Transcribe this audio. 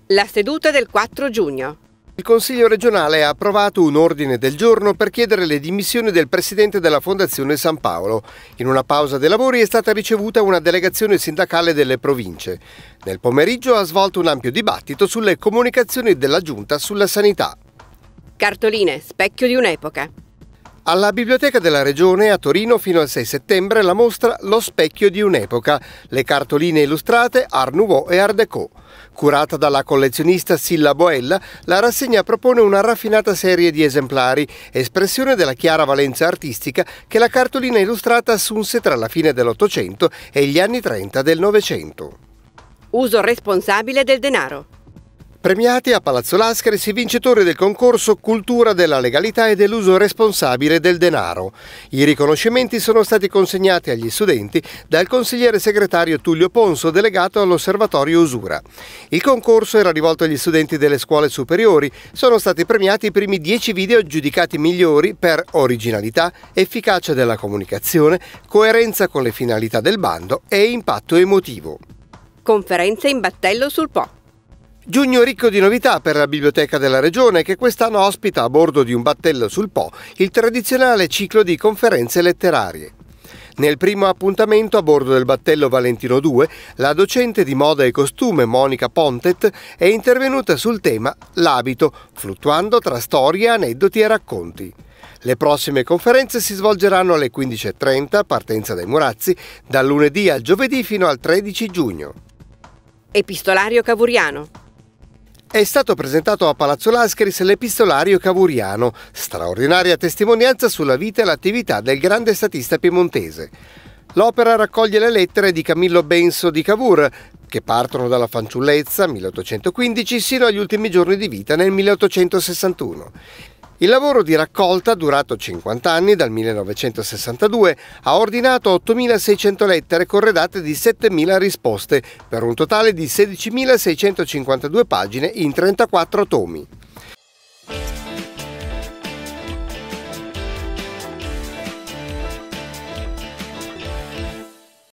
La seduta del 4 giugno. Il Consiglio regionale ha approvato un ordine del giorno per chiedere le dimissioni del presidente della Fondazione San Paolo. In una pausa dei lavori è stata ricevuta una delegazione sindacale delle province. Nel pomeriggio ha svolto un ampio dibattito sulle comunicazioni della Giunta sulla sanità. Cartoline, specchio di un'epoca. Alla Biblioteca della Regione a Torino fino al 6 settembre la mostra Lo specchio di un'epoca, le cartoline illustrate Art Nouveau e Art Déco. Curata dalla collezionista Silla Boella, la rassegna propone una raffinata serie di esemplari, espressione della chiara valenza artistica che la cartolina illustrata assunse tra la fine dell'Ottocento e gli anni 30 del Novecento. Uso responsabile del denaro. Premiati a Palazzo Lascaris i vincitori del concorso Cultura della legalità e dell'uso responsabile del denaro. I riconoscimenti sono stati consegnati agli studenti dal consigliere segretario Tullio Ponso, delegato all'Osservatorio Usura. Il concorso era rivolto agli studenti delle scuole superiori. Sono stati premiati i primi 10 video giudicati migliori per originalità, efficacia della comunicazione, coerenza con le finalità del bando e impatto emotivo. Conferenze in battello sul Po. Giugno ricco di novità per la Biblioteca della Regione, che quest'anno ospita a bordo di un battello sul Po il tradizionale ciclo di conferenze letterarie. Nel primo appuntamento a bordo del battello Valentino II, la docente di moda e costume Monica Pontet è intervenuta sul tema L'abito, fluttuando tra storie, aneddoti e racconti. Le prossime conferenze si svolgeranno alle 15:30, partenza dai Murazzi, dal lunedì al giovedì fino al 13 giugno. Epistolario cavouriano. È stato presentato a Palazzo Lascaris l'Epistolario Cavouriano, straordinaria testimonianza sulla vita e l'attività del grande statista piemontese. L'opera raccoglie le lettere di Camillo Benso di Cavour, che partono dalla fanciullezza, 1815, sino agli ultimi giorni di vita nel 1861. Il lavoro di raccolta, durato 50 anni, dal 1962, ha ordinato 8.600 lettere corredate di 7.000 risposte, per un totale di 16.652 pagine in 34 tomi.